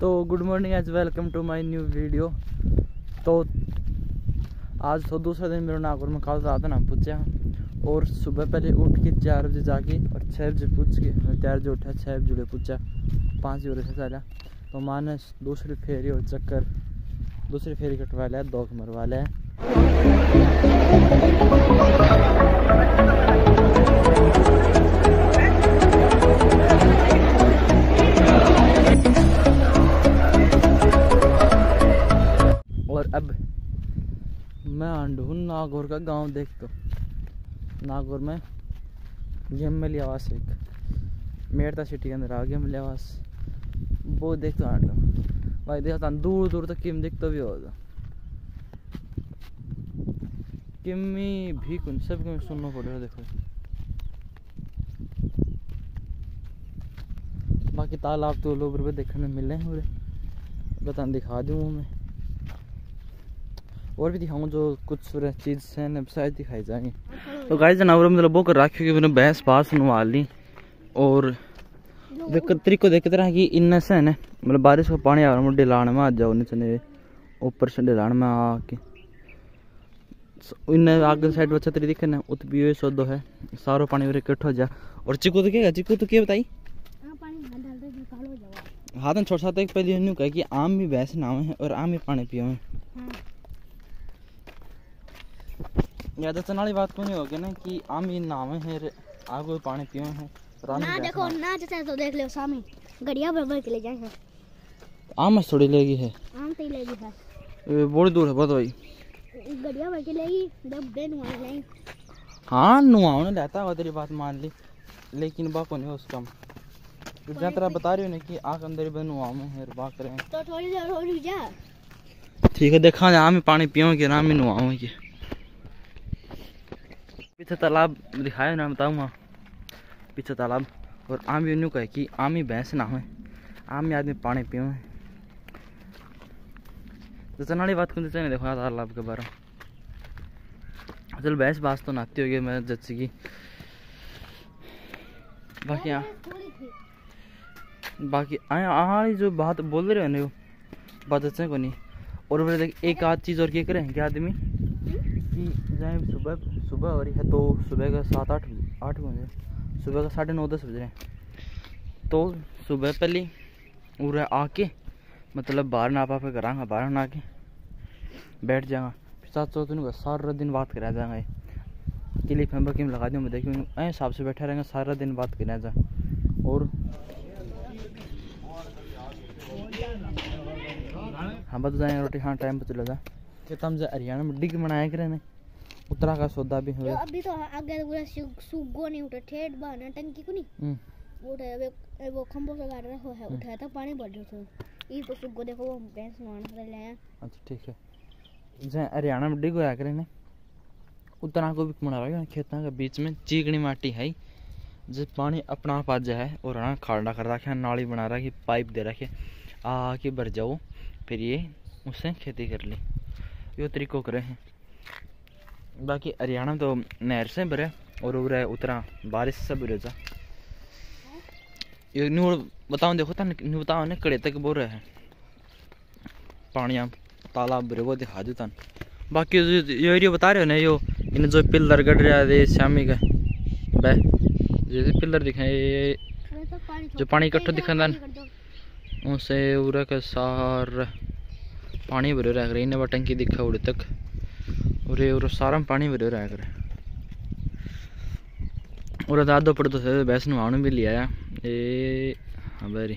तो good morning as welcome to my new video. तो आज तो दूसरा दिन मेरा नागौर में कल रात ना पूछा और सुबह पहले उठ के 4 बजे जाके और 6 बजे पूछ के तैयार जो उठा 6 बजे पूछा 5 बजे से चला। तो माने दूसरी फेरी और चक्कर दूसरी फेरी कटवा लिया, 2 मरवा लिया। और अब मैं आंडू नागौर का गांव देख। तो नागौर में गेमली आवास एक मेरता सिटी के अंदर आ गेमली आवास वो देख। तो आंडू भाई देखता दूर दूर तक किम दिखता भी होगा। किमी भी कुछ सब किम सुनना पड़ेगा। देखो बाकी तालाब तो लोग देखने मिले हैं, बता दिखा दूँ मैं और भी दिखाऊँ जो कुछ चीज़ है शायद दिखाई जाएंगे। तो गाइस जानवर मतलब वो कर रखी कि मैंने भैंस पास नवा ली और तरीको देख तरह की इन से है मतलब बारिश का पानी आ रहा है डिलान में आ जाओ नीचे ऊपर से डिलान में आके इन आगे साइड बच्चा तेरी दिखे ना उत भी सौदो है सारो पानी इकट्ठा हो जा। और चिकू तो क्या चिकू तो क्या बताई हाथ में छोटा सा पहले न्यू कहा कि आम भी भैंस नावे हैं और आम भी पानी पियो हैं। याद चनाली बात को नहीं होगी ना कि आम ही नावे हैं आगे पानी पियो हैं ना। देखो ना जैसे तो देख लो सामने गड़िया बराबर के ले जाएंगे। आम थोड़ी लेगी है आम तो लेगी है बहुत दूर है बहुत भाई गड़िया भर के लेगी डब्बे नुआ लेंगे। हाँ नुआओ ने लेता है तेरी बात मान ली लेकिन बाको नहीं उसका जितना तरह बता रही हो ना कि आग अंदर ही नुआओ में है बात करें तो थोड़ी देर हो रुक जा। ठीक है देखा आम ही पानी पियोगे ना आम ही नुआओगे। पीछे तालाब दिखाया ना बताऊँगा पीछे तालाब और आम यूँ कहे कि आम ही भैंस ना है आम ही आदमी पानी पियो है। तो चनाली बात कौन नहीं देखो तालाब के बारे में चल भैंस बास तो नाती होगी मैं जच्ची की बाकी बाकी जो बात बोल रहे हो ना वो बात अच्छे को नहीं। और देख एक आध चीज़ और क्या करें क्या आदमी कि जाए सुबह हो रही है तो सुबह का 7-8 बजे सुबह का 9:30-10 बज रहे हैं। तो सुबह पहले उरे आके मतलब बाहर ना पा पे करांगा बाहर ना आके बैठ जाएगा फिर साथ चौथ सारा दिन बात करा जाएंगे क्लिप में बकीम लगा दूँ मैं देखूँ ऐसे हिसाब से बैठा रहेंगे सारा दिन बात करा जा। और हम बता जाएंगे रोटी खाना टाइम पर चले जा कि तम से हरियाणा में डिग बनाया करें उतरा का सौदा भी हो अभी तो आगे पूरा सुगो नहीं उठा ठेठ बना टंकी को नहीं उठा वो खंभों से गाड़ रहा है उठाया था पानी बढ़ रहा था ये तो सुगो देखो वो भैंस नहाने ले आया। अच्छा ठीक है जहाँ हरियाणा में डिग होया करें उतना को भी बना रहा है खेतों के बीच में चीकनी माटी है जो पानी अपना पा जाए और ना खाड़ा कर रखा है नाली बना रहा है कि पाइप दे रखे आके भर जाओ फिर ये उससे खेती कर ली यो तरीको करे हैं। बाकी हरियाणा तो नहर से भरे और उरे उतरा बारिश से भरे जा ये न्यू बताओ देखो था न्यू बताओ ने कड़े तक बोल रहे हैं पानी तालाब भरे वो दिखा दो तन। बाकी यो एरिया बता रहे हो ना यो इन जो पिलर गड़ रहा है शामी का बह जैसे पिलर दिखाए जो पानी इकट्ठा दिखा उनसे उरा का सार पानी भरे रह रही ने टंकी दिखा उड़े तक और सारा में पानी भरे रह कर और दादो पड़ तो भैंस नहाने भी लिया ये हाँ बारी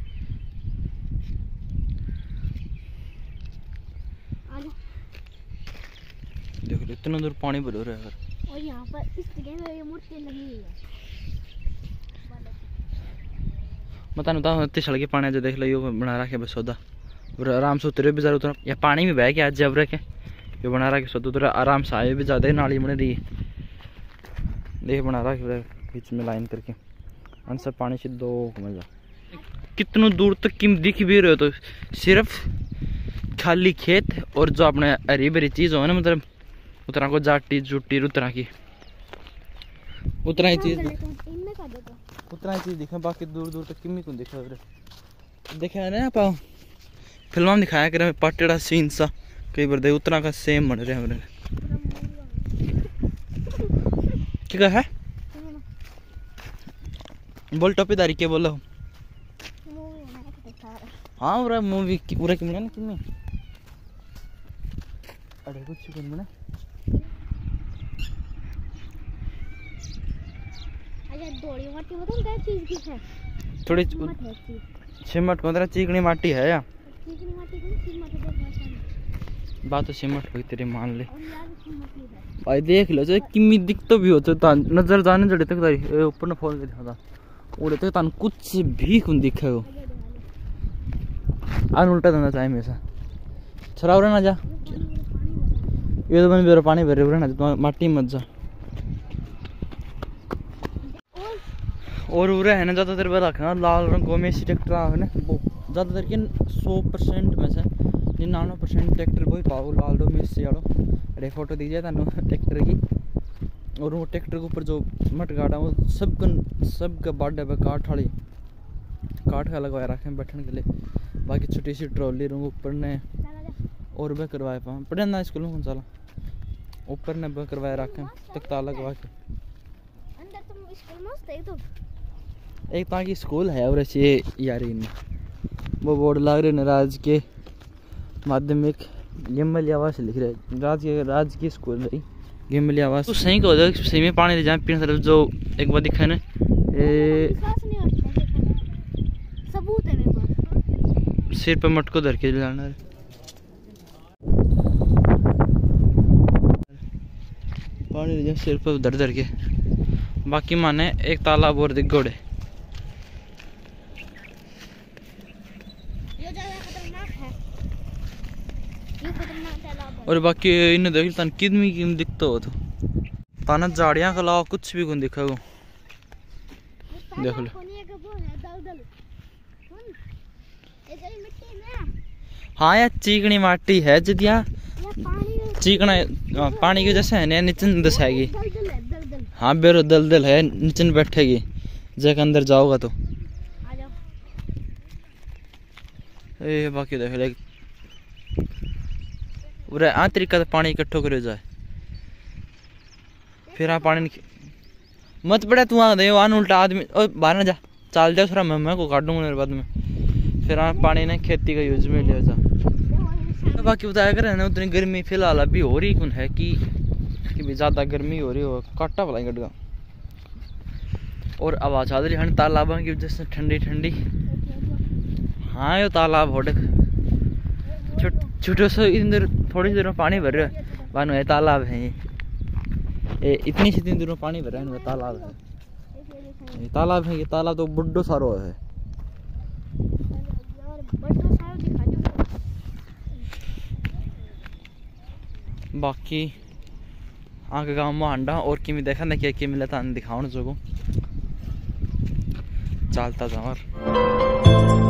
देखो इतना दूर पानी भरे रह कर और यहाँ पर इस जगह में मूर्ति लगी हुई है बता इतनी सड़क पानी जो देख लो बना रखे बस सौदा और आराम से उतरे भी ज़रा उतना या पानी में बह के आज जब रखे ये बना रहा कि सौदा उतरा आराम से आए भी ज़्यादा ही नाली बन रही है देख बना रहा कि बीच में लाइन करके अन सब पानी से दो मजा कितनों दूर तक किम दिख भी रहे हो तो सिर्फ खाली खेत और जो अपने हरी भरी चीज़ हो ना मतलब उतना को जाटी जुटी उतना की उतना ही चीज़ दिखे बाकी दूर दूर तक किमी को दिखा देखा है ना आप फिल्म में दिखाया कर पाटेड़ा सीन सा कई बार दे उतना का सेम बन रहे हैं। क्या है बोल टोपीदारी के बोलो। हाँ पूरा मूवी पूरा की ना किन्ने अरे कुछ चिकन बना अरे दोड़ी माटी बताऊं क्या चीज की है थोड़ी सिमट को चिकनी माटी है या चिकनी माटी को सिमट दे बात तो सिमट हुई तेरे मान ले भाई देख लो जो किमी दिख तो भी हो तो नजर जाने जड़े तक तारी ऊपर ना फोन के दिखाता उड़े तक तान कुछ भी कुन दिखे हो आन उल्टा देना चाहिए हमेशा छराव रहना जा ये तो मैंने पानी भरे रहना तो माटी मत जा और उरे है ना ज़्यादातर बार रखना लाल रंग को में ट्रैक्टर है ना वो ज़्यादातर के 100% में से 99% ट्रैक्टर को ही पाओ लाल रंग में से यारो अरे फोटो दीजिए तानो ट्रैक्टर की और वो ट्रैक्टर के ऊपर जो मट गाड़ा वो सबका बाडे पे काठ का लगवाया रखे बैठने के लिए बाकी छोटी सी ट्रॉली रूम ऊपर ने और भी करवाए पाओ पढ़े ना स्कूल में चला ऊपर ने भी करवाया रखे तख्ता लगवा के अंदर तुम स्कूल मस्त है तो एक ताकि स्कूल है और ऐसे यार इनमें वो बोर्ड लग रहे नाराज के माध्यमिक गिम्बल आवास लिख रहे राजकीय स्कूल है गिम्बल आवास तो सही को सही में पानी जहाँ पीने तरफ जो एक बार दिखा ना सबूत है मेरे पास सिर पे मटको धर के जाना पानी जहाँ सिर पे धर के बाकी माने एक तालाब और दिख गोड़े और बाकी इन्हें देख तन किदमी की दिखता हो तो ताना झाड़ियाँ के अलावा कुछ भी कौन दिखा देख लो हाँ यार चिकनी माटी है जदिया चिकना पानी की जैसे है ना नीचे दसाएगी हाँ बेरो दलदल है नीचे बैठेगी जगह अंदर जाओगा तो ये बाकी देख ले पूरा आ तरीका से पानी इकट्ठो करे जाए फिर आ पानी मत पड़े तू आ दे आन उल्टा आदमी बाहर ना जा चाल जा थोड़ा मैं को काटूंगा मेरे बाद में फिर आ पानी ने खेती का यूज में ले जा बाकी बताया करे ना उतनी गर्मी फिलहाल अभी हो रही कौन है कि भी ज़्यादा गर्मी हो रही हो काटा वाला गटगा और आवाज़ आ रही है तालाब की वजह से ठंडी ठंडी हाँ ये तालाब हो छोटे से इधर थोड़ी देर में पानी भर रहा है बानो है तालाब है ये इतनी से 3 दिन में पानी भर रहा है तालाब है ये तालाब तो बुड्ढो सारो है बाकी आगे गाँव में हांडा और किमी देखा ना क्या मिला था दिखाओ जो चलता था और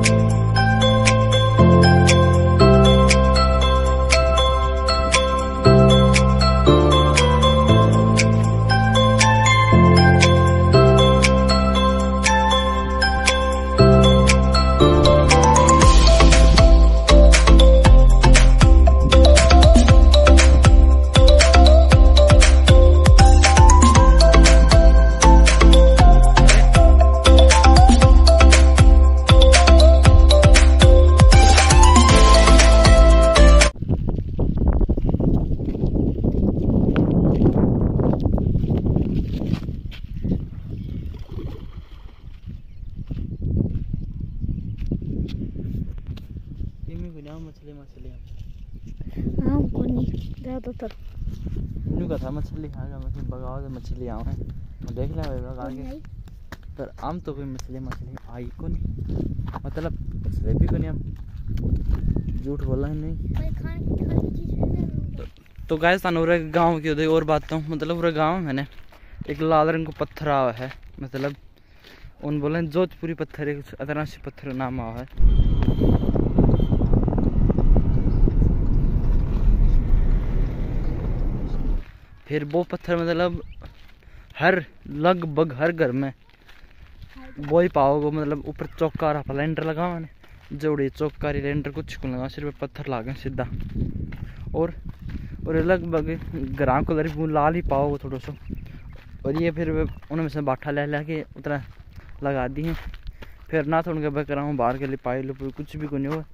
ज़्यादातर का था मछली खाएगा मछली बगाओ से मछली आवे देख ले आगे पर आम तो कोई मछली आई को नहीं मतलब भी को नहीं हम झूठ बोला है नहीं तो गाइस तानूरे गांव की और बात तो मतलब पूरे गांव में ना एक लाल रंग को पत्थर आवा है मतलब उन बोले जोधपुरी पत्थर एक अतरासी पत्थर नाम आवा है फिर वो पत्थर मतलब लगभग हर घर में वो ही पाओगे मतलब ऊपर चौका रहा प्लेंटर लगा मैंने जोड़ी चौकारी रेंडर कुछ को लगा सिर्फ पत्थर लागे सीधा और लगभग ग्राम कलर भी लाल ही पाओ थोड़ा सा। और ये फिर उनमें से बाठा ले के उतना लगा दी है फिर ना तो उनके बकरा हूँ बाहर के लिए पाई लो कुछ भी को नहीं हो।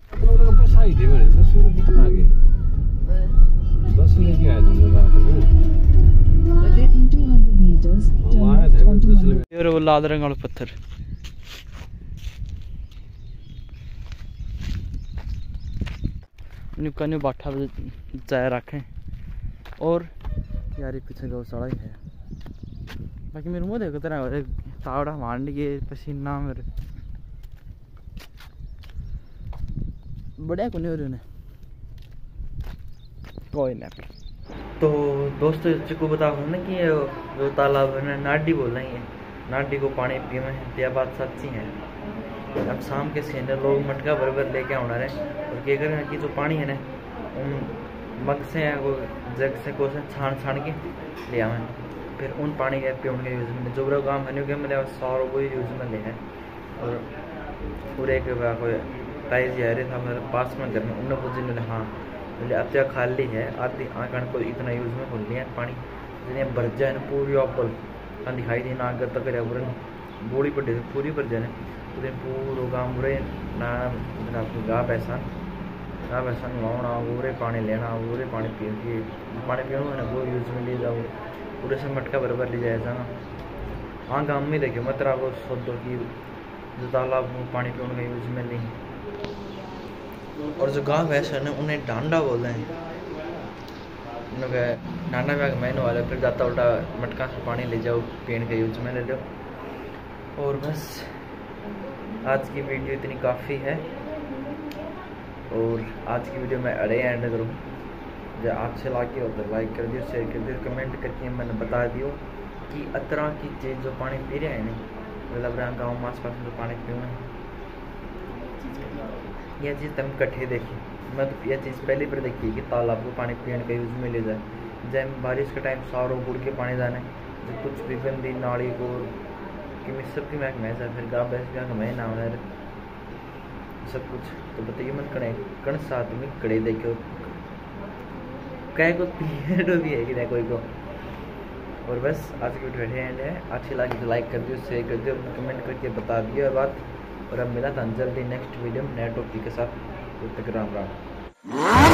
वो लाल रंग वाला पत्थर नुका न्यू बाठा चाय रखें। और यार पीछे गौशाला ही है। बाकी मेरे मुँह देखो तेरा तावड़ा मारने के पसीना मेरे बढ़िया को नहीं हो रही उन्हें कोई ना। तो दोस्तों को बताऊँ ना कि जो तालाब है नाडी बोल रही है, नाडी को पानी पीने हैं यह बात सच्ची है। अब शाम के सीन लोग मटका भर लेके आना रहे और क्या करें कि जो पानी है ना उन मग से वो जग से को छान के ले आवें फिर उन पानी के पीने के यूज में जो बड़ा काम है कि मतलब सारों को यूज में ले है। और पूरे के कोई टाइज जा रहे था मेरे पास में घर में उन्हें पूछ ने हाँ बोले अब तो खाली है आधी आकड़ को इतना यूज में खोल लिया पानी जिन्हें भर जाए पूरी ऑपल दिखाई दी ना अगर तक बोड़ी पर पूरी भर जाए पूरे पूरा गाँव बुरे ना गा पैसा नहाना पूरे पानी लेना पूरे पानी पीना है वो यूज में ले जाओ पूरे से मटका बराबर ले जाए जाना। हाँ गाँव में देखिए मत वो सोचो कि जो तालाब पानी पीने का यूज में नहीं। और जो गाँव वैसे है ना उन्हें डांडा बोलते हैं डांडा में मैन वाले फिर जाता उल्टा मटका से पानी ले जाओ पीने के यूज में ले लो। और बस आज की वीडियो इतनी काफ़ी है और आज की वीडियो मैं अड़े एंड करूँ जो आपसे लाके हो तो लाइक कर दियो शेयर कर दियो कमेंट करके मैंने बता दियो कि अतरा की चीज़ जो पानी पी रहे हैं नहीं मतलब गाँव में आस पास जो पानी पीना यह चीज़ तुम कट्ठे देखी मैं तो यह चीज़ पहले पर देखी कि तालाब को पानी पीने का यूज में ले जाए जब बारिश के टाइम सारों गुड़ के पानी जाने जो कुछ भी गंदी नाली को कि सब की महक महसा फिर गाँव भैंस का मैं ना हो सब कुछ तो बताइए मन कण साथ में कड़े देखो कह को पीरियड भी है कि नहीं कोई को। और बस आज की वीडियो एंड है अच्छी लगी तो लाइक कर दियो शेयर कर दियो कमेंट करके बता दियो बात। और अब मिला था जल्दी नेक्स्ट वीडियो में नए टॉपिक के साथ। तब तक राम राम।